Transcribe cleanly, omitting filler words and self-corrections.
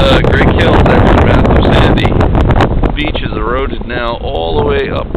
Greatkills, aftermath of Sandy. Beach is eroded now all the way up